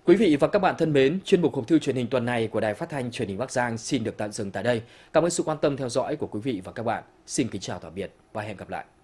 Quý vị và các bạn thân mến, chuyên mục hộp thư truyền hình tuần này của Đài Phát thanh Truyền hình Bắc Giang xin được tạm dừng tại đây. Cảm ơn sự quan tâm theo dõi của quý vị và các bạn. Xin kính chào tạm biệt và hẹn gặp lại.